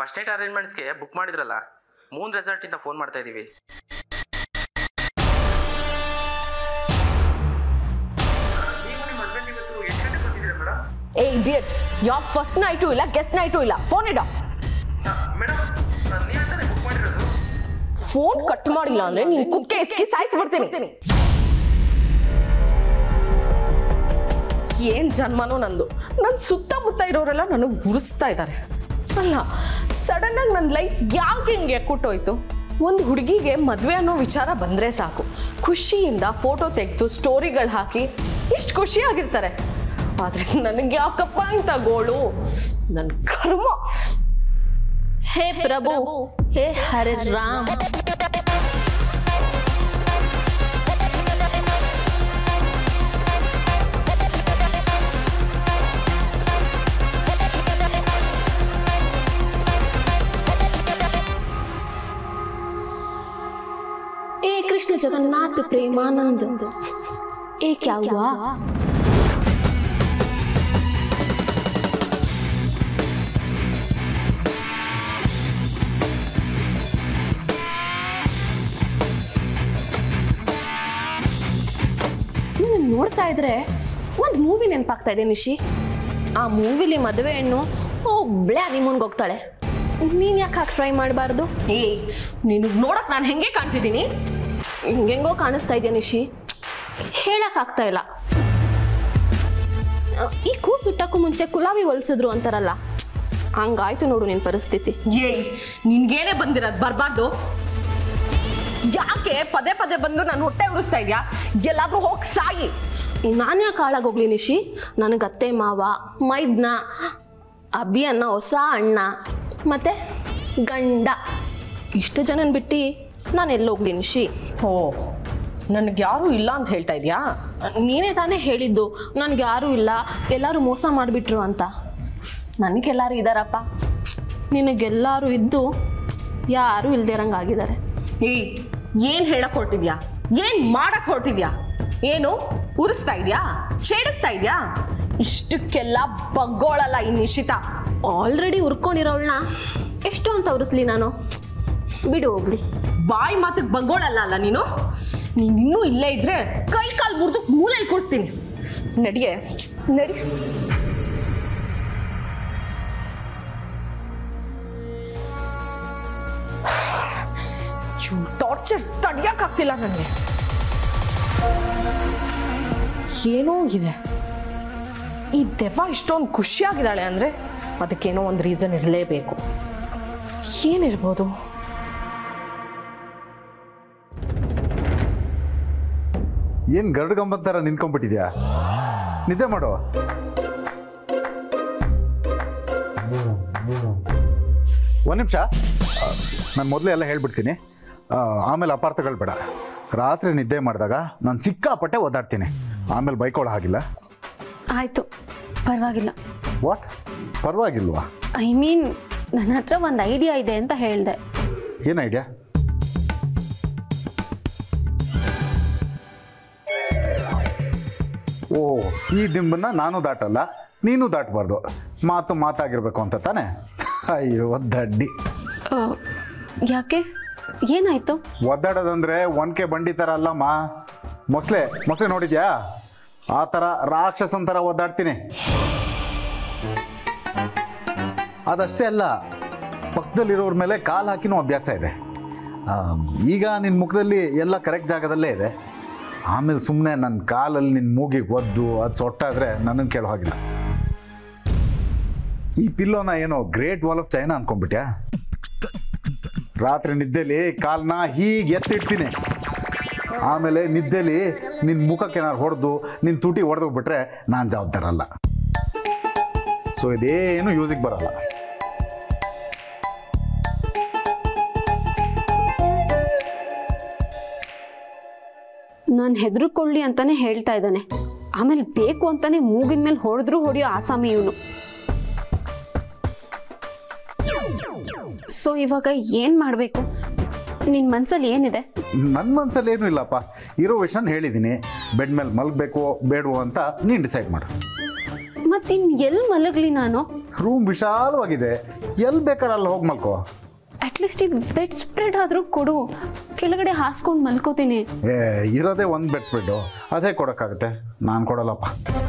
First night ಅರೇಂಜ್ಮೆಂಟ್ಸ್ಗೆ book ಮಾಡಿದ್ರಲ್ಲ, moon ರೆಸಾರ್ಟಿಂದ ಫೋನ್ ಮಾಡ್ತಾ ಇದ್ದೀವಿ. ಏ ಇಡಿಯಟ್, ಯಾವ ಫಸ್ಟ್ ನೈಟು ಇಲ್ಲ ಗೆಸ್ಟ್ ನೈಟು ಇಲ್ಲ, ಫೋನ್ ಇಡ. ಫೋನ್ ಕಟ್ ಮಾಡಿಲ್ಲ ಅಂದ್ರೆ ನೀನ್ ಕುಕ್ಕೆ ಇಸ್ಕಿ ಸಾಯಿಸ್ಬಿಡ್ತೀನಿ. ಏನ್ ಜನ್ಮನೋ ನಂದು. ನನ್ನ ಸುತ್ತಮುತ್ತ ಇರೋರೆಲ್ಲ ನನಗೆ ಗುರಿಸ್ತಾ ಇದ್ದಾರೆ. ಅಲ್ಲ, ಸಡನ್ ಆಗಿ ನನ್ನ ಲೈಫ್ ಯಾಕೆ ಹಿಂಗೆ ಎಕ್ಕುಟ್ಟೋಯ್ತು? ಒಂದು ಹುಡುಗಿಗೆ ಮದುವೆ ಅನ್ನೋ ವಿಚಾರ ಬಂದರೆ ಸಾಕು, ಖುಷಿಯಿಂದ ಫೋಟೋ ತೆಗೆದು ಸ್ಟೋರಿಗಳು ಹಾಕಿ ಇಷ್ಟು ಖುಷಿಯಾಗಿರ್ತಾರೆ. ಆದರೆ ನನಗೆ ಯಾಕಪ್ಪ ಇಂಥ ಗೋಳು? ನನ್ನ ಕರ್ಮ. ಹೇ ಪ್ರಭು, ಹೇ ಹರೇ ರಾಮ್. कृष्ण जगन्नाथ प्रेमानंद, ये क्या हुआ? ನೋಡ್ತಾ ಇದ್ರೆ ಒಂದು ಮೂವಿ ನೆನಪಾಗ್ತಾ ಇದೆ ನಿಶಿ. ಆ ಮೂವಿಲಿ ಮದುವೆ ಹೆಣ್ಣು ಒಬ್ಳೆ ಹನಿಮೂನ್ಗೆ ಹೋಗ್ತಾಳೆ. ನೀನ್ ಯಾಕೆ ಹಾಕಿ ಟ್ರೈ ಮಾಡಬಾರ್ದು? ಏ, ನೀನು ನೋಡಕ್ ನಾನು ಹೆಂಗೆ ಕಾಣ್ತಿದ್ದೀನಿ? ಹಿಂಗೆಂಗೋ ಕಾಣಿಸ್ತಾ ಇದೆಯಾ ನಿಶಿ, ಹೇಳಕ್ ಆಗ್ತಾ ಇಲ್ಲ. ಈ ಕೂಸು ಹುಟ್ಟಕ್ಕೂ ಮುಂಚೆ ಕುಲಾವಿ ಹೊಲ್ಸಿದ್ರು ಅಂತಾರಲ್ಲ, ಹಂಗಾಯ್ತು ನೋಡು ನಿನ್ ಪರಿಸ್ಥಿತಿ. ಏಯ್, ನಿನ್ಗೇನೆ ಬಂದಿರೋದು ಬರಬಾರ್ದು. ಯಾಕೆ ಪದೇ ಪದೇ ಬಂದು ನಾನು ಹೊಟ್ಟೆ ಉರಿಸ್ತಾ ಇದೆಯಾ? ಎಲ್ಲಾದ್ರೂ ಹೋಗಿ ಸಾಯಿ. ನಾನು ಯಾಕೆ ಹಾಳಾಗೋಗ್ಲಿ ನಿಶಿ? ನನಗೆ ಅತ್ತೆ ಮಾವ, ಮೈದ್ನ, ಅಬ್ಬಿ ಅನ್ನ ಹೊಸ ಅಣ್ಣ, ಮತ್ತೆ ಗಂಡ, ಇಷ್ಟು ಜನನ ಬಿಟ್ಟು ನಾನು ಎಲ್ಲೋಗ್ಲಿ ನಿಶಿ? ಓ, ನನಗೆ ಯಾರೂ ಇಲ್ಲ ಅಂತ ಹೇಳ್ತಾ ಇದೆಯಾ? ನೀನೇ ತಾನೇ ಹೇಳಿದ್ದು ನನಗೆ ಯಾರೂ ಇಲ್ಲ, ಎಲ್ಲರೂ ಮೋಸ ಮಾಡಿಬಿಟ್ರು ಅಂತ. ನನಗೆಲ್ಲರೂ ಇದ್ದಾರಪ್ಪ, ನಿನಗೆಲ್ಲರೂ ಇದ್ದು ಯಾರೂ ಇಲ್ಲದೆ ಇರಂಗಾಗಿದ್ದಾರೆ. ಏಯ್, ಏನು ಹೇಳಕ್ ಹೊರಟಿದ್ಯಾ? ಏನು ಮಾಡಕ್ ಹೊರಟಿದ್ಯಾ? ಏನು ಉರಿಸ್ತಾ ಇದೆಯಾ? ಛೇಡಿಸ್ತಾ ಇದೆಯಾ? ಇಷ್ಟಕ್ಕೆಲ್ಲ ಬಗ್ಗೋಳಲ್ಲ ಈ ನಿಶಿತಾ. ಆಲ್ರೆಡಿ ಉರ್ಕೊಂಡಿರೋಳನ್ನ ಎಷ್ಟು ಅಂತ ಉರಿಸ್ಲಿ ನಾನು? ಬಿಡು ಹೋಗ್ಲಿ. ಬಾಯಿ ಮಾತಿಗೆ ಬಗ್ಗೋಳಲ್ಲ ಅಲ್ಲ ನೀನು. ನೀನು ಇನ್ನೂ ಇಲ್ಲೇ ಇದ್ರೆ ಕೈ ಕಾಲು ಮುರಿದು ಮೂಲೆಯಲ್ಲಿ ಕೂರಿಸ್ತೀನಿ. ನಡಿಯೇ, ನಡಿ. ಟಾರ್ಚರ್ ತಡಿಯಕ್ಕಾಗ್ತಿಲ್ಲ ನನಗೆ. ಏನೋ ಇದೆ. ಈ ದೆವ್ವ ಇಷ್ಟೊಂದು ಖುಷಿಯಾಗಿದ್ದಾಳೆ ಅಂದರೆ ಅದಕ್ಕೇನೋ ಒಂದು ರೀಸನ್ ಇರಲೇಬೇಕು. ಏನಿರ್ಬೋದು? ಏನು ಗರಡು ಗಂಬದ ಥರ ನಿಂತ್ಕೊಂಡ್ಬಿಟ್ಟಿದ್ಯಾ? ನಿದ್ದೆ ಮಾಡು. ಒಂದು ನಿಮಿಷ, ನಾನು ಮೊದಲೇ ಎಲ್ಲ ಹೇಳ್ಬಿಡ್ತೀನಿ, ಆಮೇಲೆ ಅಪಾರ್ಥಗಳು ಬೇಡ. ರಾತ್ರಿ ನಿದ್ದೆ ಮಾಡಿದಾಗ ನಾನು ಸಿಕ್ಕಾಪಟ್ಟೆ ಓದಾಡ್ತೀನಿ, ಆಮೇಲೆ ಬೈಕೊಳ್ಳೋ ಹಾಗಿಲ್ಲ. ಆಯಿತು, ಪರವಾಗಿಲ್ಲ. ವಾಟ್ ಪರವಾಗಿಲ್ವಾ? ಐ ಮೀನ್, ನನ್ನ ಹತ್ರ ಒಂದು ಐಡಿಯಾ ಇದೆ ಅಂತ ಹೇಳಿದೆ. ಏನು ಐಡಿಯಾ? ಓ, ಈ ದಿಂಬನ್ನ ನಾನು ದಾಟಲ್ಲ, ನೀನು ದಾಟಬಾರ್ದು, ಮಾತು ಮಾತಾಗಿರ್ಬೇಕು ಅಂತ ತಾನೆ? ಅಯ್ಯೋ ದಡ್ಡಿ. ಯಾಕೆ, ಏನಾಯ್ತು? ಒದ್ದಾಡೋದಂದ್ರೆ ಒನ್ಕೆ ಬಂಡಿ ಥರ ಅಲ್ಲಮ್ಮ, ಮೊಸಳೆ ನೋಡಿದ್ಯಾ? ಆ ಥರ ರಾಕ್ಷಸನ್ ಥರ ಒದ್ದಾಡ್ತೀನಿ. ಅದಷ್ಟೇ ಅಲ್ಲ, ಪಕ್ಕದಲ್ಲಿರೋರ ಮೇಲೆ ಕಾಲು ಹಾಕಿನೂ ಅಭ್ಯಾಸ ಇದೆ. ಈಗ ನಿನ್ನ ಮುಖದಲ್ಲಿ ಎಲ್ಲ ಕರೆಕ್ಟ್ ಜಾಗದಲ್ಲೇ ಇದೆ. ಆಮೇಲೆ ಸುಮ್ಮನೆ ನನ್ನ ಕಾಲಲ್ಲಿ ನಿನ್ನ ಮೂಗಿಗೆ ಒದ್ದು ಅದು ಸೊಟ್ಟಾದರೆ ನನಗೆ ಕೇಳೋ ಹಾಗಿಲ್ಲ. ಈ ಪಿಲ್ಲೋನ ಏನೋ ಗ್ರೇಟ್ ವಾಲ್ ಆಫ್ ಚೈನಾ ಅಂದ್ಕೊಂಡ್ಬಿಟ್ಯಾ? ರಾತ್ರಿ ನಿದ್ದೆಲಿ ಕಾಲನ್ನ ಹೀಗೆ ಎತ್ತಿಡ್ತೀನಿ, ಆಮೇಲೆ ನಿದ್ದೆಲಿ ನಿನ್ನ ಮುಖಕ್ಕೆ ಏನಾರು ಹೊಡೆದು ನಿನ್ನ ತುಟಿ ಹೊಡೆದೋಗ್ಬಿಟ್ರೆ ನಾನು ಜವಾಬ್ದಾರ ಅಲ್ಲ. ಸೊ ಇದೇನು ಯೂಸಿಗೆ ಬರಲ್ಲ. ನಾನು ಹೆದರ್ಕೊಳ್ಳಿ ಅಂತಾನೆ ಹೇಳ್ತಾ ಇದ್ದಾನೆ, ಆಮೇಲೆ ಬೇಕು ಅಂತಾನೆ ಮೂಗಿನ ಮೇಲೆ ಹೊಡೆಯೋ ಆಸಾಮಿ ಇವನು. ಸೊ ಇವಾಗ ಏನು ಮಾಡಬೇಕು? ನಿನ್ನ ಮನಸ್ಸಲ್ಲಿ ಏನಿದೆ? ನನ್ನ ಮನಸ್ಸಲ್ಲಿ ಏನೂ ಇಲ್ಲಪ್ಪ, ಇರೋ ವಿಷಯನ ಹೇಳಿದ್ದೀನಿ. ಬೆಡ್ ಮೇಲೆ ಮಲಗಬೇಕೋ ಬೇಡವೋ ಅಂತ ನೀನು ಡಿಸೈಡ್ ಮಾಡು. ಮತ್ತಿನ್ನು ಎಲ್ಲಿ ಮಲಗಲಿ ನಾನು? ರೂಮ್ ವಿಶಾಲವಾಗಿದೆ, ಎಲ್ಲಿ ಬೇಕಾದ್ರೆ ಅಲ್ಲಿ ಹೋಗಿ ಮಲ್ಕೋ. ಅಟ್ಲೀಸ್ಟ್ ಈಗ ಬೆಡ್ ಸ್ಪ್ರೆಡ್ ಆದರೂ ಕೊಡು, ಕೆಳಗಡೆ ಹಾಸ್ಕೊಂಡು ಮಲ್ಕೋತೀನಿ. ಇರೋದೇ ಒಂದು ಬೆಡ್ ಸ್ಪ್ರೆಡ್ಡು, ಅದೇ ಕೊಡೋಕ್ಕಾಗುತ್ತೆ. ನಾನು ಕೊಡಲ್ಲಪ್ಪ.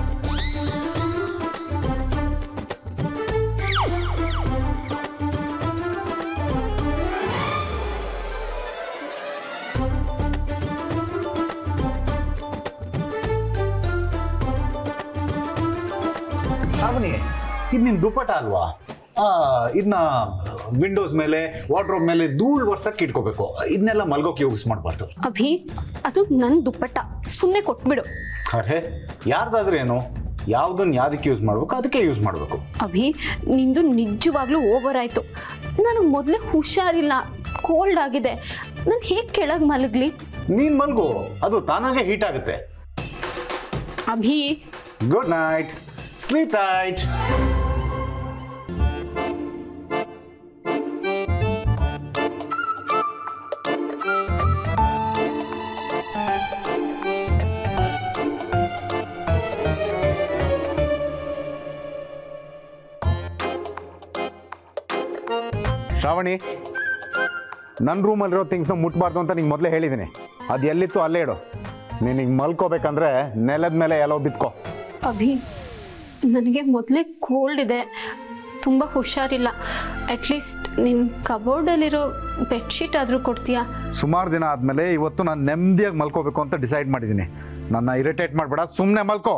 ಶ್ರಾವಣಿ, ಇದು ನಿನ್ನ ದುಪ್ಪಟ ಅಲ್ವಾ? ಇದನ್ನ ವಿಂಡೋಸ್ ಮೇಲೆ ವಾರ್ಡ್ರೋಬ್ ಮೇಲೆ ಧೂಳು ವರ್ಷಕ್ಕೆ ಇಟ್ಕೋಬೇಕು. ಇದನ್ನೆಲ್ಲ ಮಲ್ಗೋಕೆ ಯೂಸ್ ಮಾಡಬಾರ್ದು. ಅಭಿ, ಅದು ನನ್ನ ದುಪ್ಪಟ್ಟ, ಸುಮ್ಮನೆ ಕೊಟ್ಬಿಡು. ಅರೆ, ಯಾರ್ದಾದ್ರೂ ಏನು, ಯಾವುದನ್ನು ಯಾವುದಕ್ಕೆ ಯೂಸ್ ಮಾಡಬೇಕು ಅದಕ್ಕೆ ಯೂಸ್ ಮಾಡಬೇಕು. ಅಭಿ, ನಿಂದು ನಿಜವಾಗ್ಲೂ ಓವರ್ ಆಯಿತು. ನನಗೆ ಮೊದಲೇ ಹುಷಾರಿಲ್ಲ, ಕೋಲ್ಡ್ ಆಗಿದೆ. ನಾನು ಹೇಗೆ ಕೆಳಗೆ ಮಲಗಲಿ? ನೀನು ಮಲ್ಗೋ, ಅದು ತಾನಾಗೆ ಹೀಟ್ ಆಗುತ್ತೆ. Abhi, good night, sleep tight. Shravani, ನನ್ನ ರೂಮಲ್ಲಿರೋ ಥಿಂಗ್ಸ್ನ ಮುಟ್ಬಾರ್ದು ಅಂತ ನಿಂಗೆ ಮೊದಲೇ ಹೇಳಿದ್ದೀನಿ. ಅದು ಎಲ್ಲಿತ್ತು ಅಲ್ಲೇ ಇಡು. ನೀನಿಗೆ ಮಲ್ಕೋಬೇಕಂದ್ರೆ ನೆಲದ ಮೇಲೆ ಎಲ್ಲೋ ಬಿತ್ಕೋ. ಅಭಿ, ನನಗೆ ಮೊದಲೇ ಕೋಲ್ಡ್ ಇದೆ, ತುಂಬ ಹುಷಾರಿಲ್ಲ. ಅಟ್ಲೀಸ್ಟ್ ನಿನ್ನ ಕಬೋರ್ಡಲ್ಲಿರೋ ಬೆಡ್ಶೀಟ್ ಆದರೂ ಕೊಡ್ತೀಯಾ? ಸುಮಾರು ದಿನ ಆದಮೇಲೆ ಇವತ್ತು ನಾನು ನೆಮ್ಮದಿಯಾಗಿ ಮಲ್ಕೋಬೇಕು ಅಂತ ಡಿಸೈಡ್ ಮಾಡಿದ್ದೀನಿ. ನನ್ನ ಇರಿಟೇಟ್ ಮಾಡಬೇಡ, ಸುಮ್ಮನೆ ಮಲ್ಕೋ.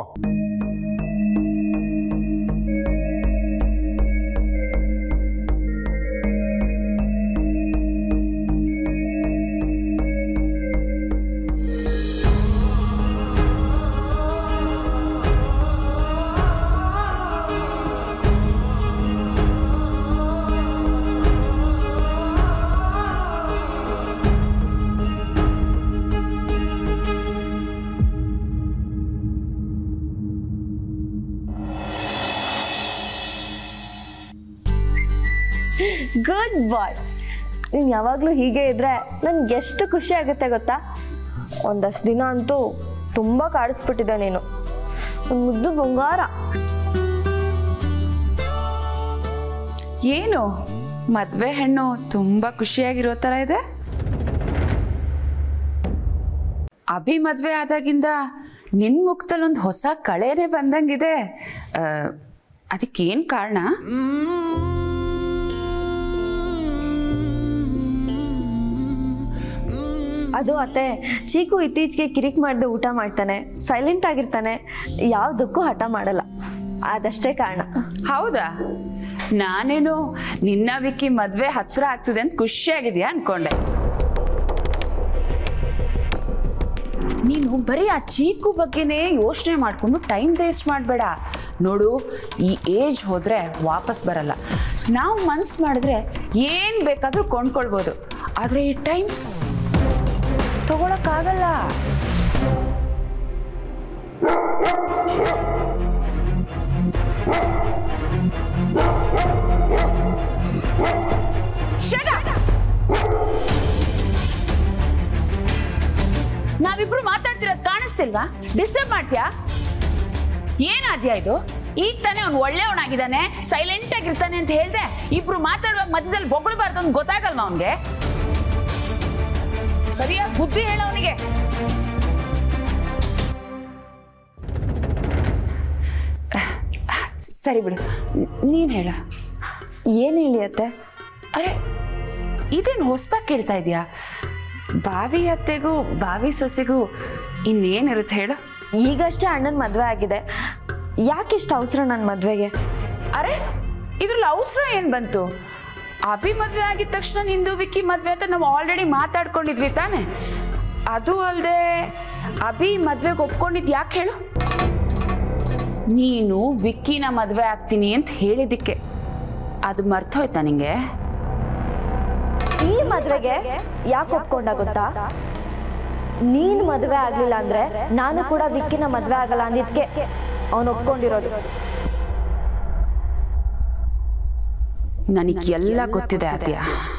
Good bye. ನೀನು ಯಾವಾಗಲೂ ಹೀಗೆ ಇದ್ರೆ ನನಗೆ ಎಷ್ಟು ಖುಷಿ ಆಗುತ್ತೆ ಗೊತ್ತಾ? ಒಂದಷ್ಟು ದಿನ ಅಂತೂ ತುಂಬ ಕಾಡಿಸ್ಬಿಟ್ಟಿದ್ದೆ ನೀನು, ಮುದ್ದು ಬಂಗಾರ. ಏನು ಮದುವೆ ಹೆಣ್ಣು ತುಂಬ ಖುಷಿಯಾಗಿರೋ ಥರ ಇದೆ. ಅಭಿ ಮದುವೆ ಆದಾಗಿಂದ ನಿನ್ನ ಮುಖದಲ್ಲಿ ಒಂದು ಹೊಸ ಕಳೆನೇ ಬಂದಂಗಿದೆ. ಅದಕ್ಕೇನು ಕಾರಣ? ಅದು ಅತ್ತೆ, ಚೀಕು ಇತ್ತೀಚೆಗೆ ಕಿರಿಕ್ ಮಾಡದೆ ಊಟ ಮಾಡ್ತಾನೆ, ಸೈಲೆಂಟ್ ಆಗಿರ್ತಾನೆ, ಯಾವುದಕ್ಕೂ ಹಠ ಮಾಡಲ್ಲ, ಅದಷ್ಟೇ ಕಾರಣ. ಹೌದಾ? ನಾನೇನು ನಿನ್ನ ವಿಕ್ಕಿ ಮದುವೆ ಹತ್ರ ಆಗ್ತಿದೆ ಅಂತ ಖುಷಿಯಾಗಿದೆಯಾ ಅನ್ಕೊಂಡೆ. ನೀನು ಬರೀ ಆ ಚೀಕು ಬಗ್ಗೆನೇ ಯೋಚನೆ ಮಾಡಿಕೊಂಡು ಟೈಮ್ ವೇಸ್ಟ್ ಮಾಡಬೇಡ. ನೋಡು, ಈ ಏಜ್ ಹೋದರೆ ವಾಪಸ್ ಬರಲ್ಲ. ನಾವು ಮನ್ಸು ಮಾಡಿದ್ರೆ ಏನು ಬೇಕಾದರೂ ಕೊಂಡ್ಕೊಳ್ಬೋದು, ಆದರೆ ಈ ಟೈಮ್ ತಗೊಳಕ್ಕಾಗಲ್ಲ. ನಾವಿಬ್ರು ಮಾತಾಡ್ತಿರೋದು ಕಾಣಿಸ್ತಿಲ್ವಾ? ಡಿಸ್ಟರ್ಬ್ ಮಾಡ್ತೀಯಾ? ಏನಾದ್ಯಾ ಇದು? ಈಗ ತಾನೇ ಅವ್ನು ಒಳ್ಳೆಯವನಾಗಿದ್ದಾನೆ, ಸೈಲೆಂಟ್ ಆಗಿರ್ತಾನೆ ಅಂತ ಹೇಳ್ದೆ. ಇಬ್ರು ಮಾತಾಡುವಾಗ ಮಧ್ಯದಲ್ಲಿ ಬೊಗಳಬಾರ್ದು ಅಂತ ಗೊತ್ತಾಗಲ್ವಾ ಅವನಿಗೆ? ಸರಿಯಾಗಿ ಬುದ್ಧಿ ಹೇಳ ಅವನಿಗೆ. ಸರಿ ಬಿಡು, ನೀನ್ ಹೇಳ. ಏನು ಹೇಳಿ ಅತ್ತೆ? ಅರೆ, ಇದೇನು ಹೊಸ್ದಾಗಿ ಕೇಳ್ತಾ ಇದೆಯಾ? ಬಾವಿ ಅತ್ತೆಗೂ ಬಾವಿ ಸೊಸೆಗೂ ಇನ್ನೇನಿರುತ್ತೆ ಹೇಳು? ಈಗಷ್ಟೇ ಅಣ್ಣನ ಮದುವೆ ಆಗಿದೆ, ಯಾಕಿಷ್ಟು ಅವಸರ ನನ್ನ ಮದುವೆಗೆ? ಅರೆ, ಇದ್ರಲ್ಲಿ ಅವಸರ ಏನು ಬಂತು? ಅಭಿ ಮದುವೆ ಆಗಿದ ತಕ್ಷಣ ನಿಂದು ವಿಕ್ಕಿ ಮದುವೆ ಅಂತ ನಾವು ಆಲ್ರೆಡಿ ಮಾತಾಡ್ಕೊಂಡಿದ್ವಿ ತಾನೆ. ಅದು ಅಲ್ಲದೆ ಅಭಿ ಮದುವೆಗೆ ಒಪ್ಕೊಂಡಿದ್ದು ಯಾಕೆ ಹೇಳು? ನೀನು ವಿಕ್ಕಿನ ಮದುವೆ ಆಗ್ತೀನಿ ಅಂತ ಹೇಳಿದ್ದಕ್ಕೆ. ಅದು ಮರ್ತೋಯ್ತಾ ನಿಂಗೆ? ಈ ಮದುವೆಗೆ ಯಾಕೆ ಒಪ್ಕೊಂಡ ಗೊತ್ತಾ? ನೀನು ಮದುವೆ ಆಗಲಿಲ್ಲ ಅಂದ್ರೆ ನಾನು ಕೂಡ ವಿಕ್ಕಿನ ಮದುವೆ ಆಗಲ್ಲ ಅಂದಿದ್ಕೆ ಅವನು ಒಪ್ಕೊಂಡಿರೋದು. ನನಗೆ ಎಲ್ಲ ಗೊತ್ತಿದೆ ಆದ್ಯಾ.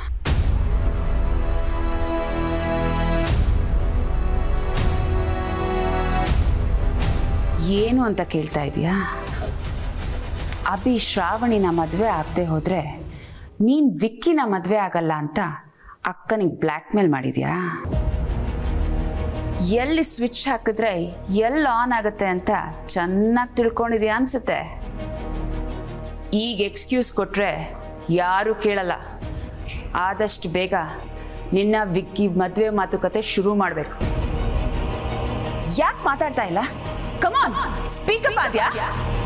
ಏನು ಅಂತ ಕೇಳ್ತಾ ಇದೀಯಾ? ಅಭಿ ಶ್ರಾವಣಿನ ಮದುವೆ ಆಗದೆ ಹೋದ್ರೆ ನೀನು ವಿಕ್ಕಿನ ಮದುವೆ ಆಗಲ್ಲ ಅಂತ ಅಕ್ಕನಿಗೆ ಬ್ಲ್ಯಾಕ್ ಮೇಲ್ ಮಾಡಿದ್ಯಾ? ಎಲ್ಲಿ ಸ್ವಿಚ್ ಹಾಕಿದ್ರೆ ಎಲ್ಲಿ ಆನ್ ಆಗುತ್ತೆ ಅಂತ ಚೆನ್ನಾಗಿ ತಿಳ್ಕೊಂಡಿದ್ಯಾ ಅನ್ಸುತ್ತೆ. ಈಗ ಎಕ್ಸ್ಕ್ಯೂಸ್ ಕೊಟ್ರೆ ಯಾರೂ ಕೇಳಲ್ಲ. ಆದಷ್ಟು ಬೇಗ ನಿನ್ನ ವಿಕ್ಕಿ ಮದುವೆ ಮಾತುಕತೆ ಶುರು ಮಾಡಬೇಕು. ಯಾಕೆ ಮಾತಾಡ್ತಾ ಇಲ್ಲ? ಕಮಾನ್, ಸ್ಪೀಕ್ ಅಪ್ ಆದ್ಯಾ?